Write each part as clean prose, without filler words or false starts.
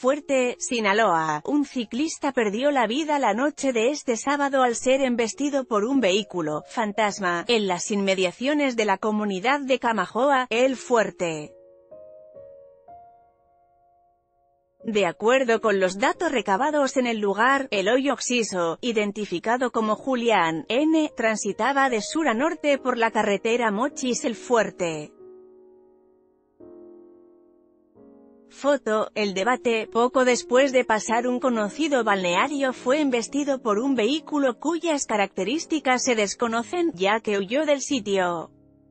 Fuerte, Sinaloa, un ciclista perdió la vida la noche de este sábado al ser embestido por un vehículo fantasma en las inmediaciones de la comunidad de Camajoa, El Fuerte. De acuerdo con los datos recabados en el lugar, el hoy occiso, identificado como Julián N., transitaba de sur a norte por la carretera Mochis-El Fuerte. Foto, el debate, poco después de pasar un conocido balneario fue embestido por un vehículo cuyas características se desconocen, ya que huyó del sitio.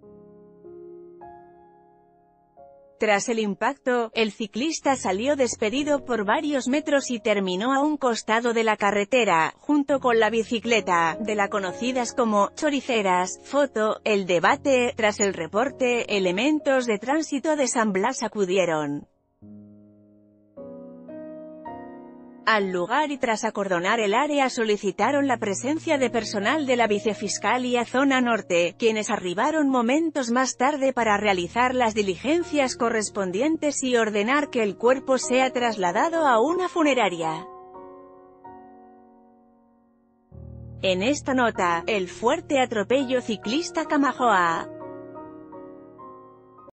Tras el impacto, el ciclista salió despedido por varios metros y terminó a un costado de la carretera, junto con la bicicleta, de la conocidas como choriceras. Foto, el debate, tras el reporte, elementos de tránsito de San Blas acudieron al lugar y tras acordonar el área solicitaron la presencia de personal de la Vicefiscalía Zona Norte, quienes arribaron momentos más tarde para realizar las diligencias correspondientes y ordenar que el cuerpo sea trasladado a una funeraria. En esta nota, El Fuerte atropello ciclista Camajoa.